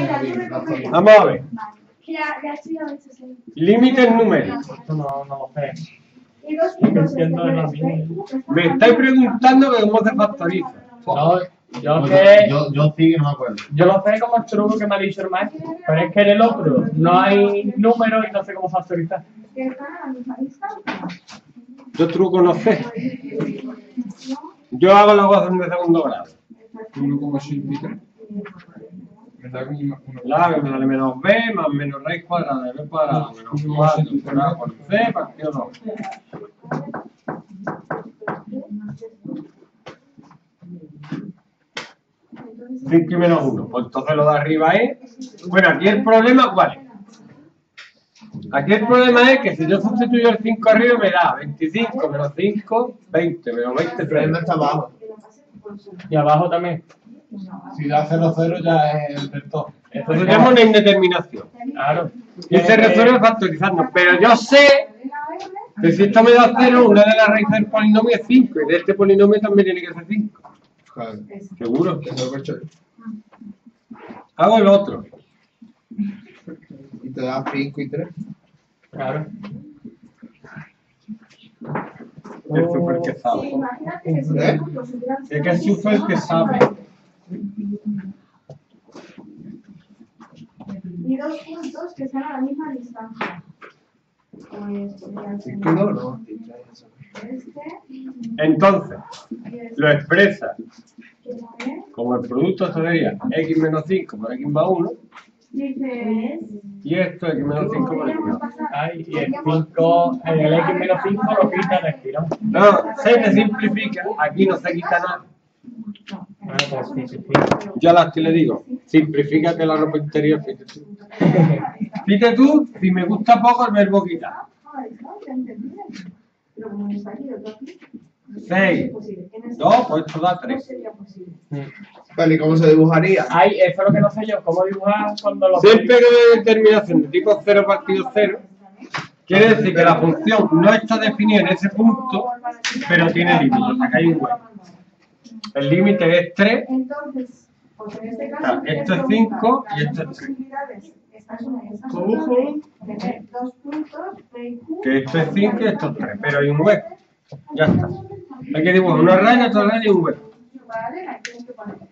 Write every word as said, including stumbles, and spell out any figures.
Vamos a ver. Límites numéricos. Esto no, no lo sé. Me estáis preguntando que cómo se factoriza. No, yo Pues sé, yo, yo sí que no me acuerdo. yo lo sé como el truco que me ha dicho el maestro, pero es que en el otro no hay números y no sé cómo factorizar. Yo truco no sé. Yo hago la ecuación de segundo grado. uno coma ochenta y tres. Me da como uno. La que me sale menos b más menos raíz cuadrada de b cuadrada menos cuatro cuadrada por c partido dos. cinco y menos uno. Pues entonces lo de arriba es... Bueno, aquí el problema, ¿cuál es? Aquí el problema es que si yo sustituyo el cinco arriba me da veinticinco menos cinco, veinte menos veinte, El problema treinta. está abajo. Y abajo también. Si da cero cero ya es el vector. Esto Eso es se llama una indeterminación. Claro. Y se resuelve factorizando. Pero yo sé que si esto me da cero, una de las raíces del polinomio es cinco. Y de este polinomio también tiene que ser cinco. Claro. ¿Seguro? Eso lo he hecho. Hago el otro. Y te da cinco y tres. Claro. El super que sabe. ¿Eh? Es que el super que sabe. Y dos puntos que sean a la misma distancia. Pues podrían ser cinco y dos, no. este Entonces, y este. lo expresa Que pone, como el producto, esto sería x menos cinco por x más uno. dice, Y esto x menos cinco por x más uno. Ay, y el cinco, en el x menos cinco lo quita del tirón. No, se te simplifica. Aquí no se quita nada. Bueno, pues sí, sí, sí. Yo a las que le digo, simplifícate la ropa interior, fíjate tú. Fíjate tú, si me gusta poco el verbo quitar. pero como está aquí, otro aquí, seis, dos, pues esto da no tres. sería posible. Vale, ¿y cómo se dibujaría? Ay, eso es lo que no sé yo, cómo dibujar cuando lo Siempre que hay determinación de tipo cero partido cero, quiere decir que la función no está definida en ese punto, pero tiene límite, o sea que hay un hueco. El límite es tres, Entonces, pues en este caso, claro, esto es cinco y esto es tres. Estas son esas ¿Cómo? son tener dos puntos, P y Q, Que esto es cinco y esto es tres, pero hay un hueco. Ya está. Hay que dibujar una raya, otra raya y un hueco. paralela, tienes que poner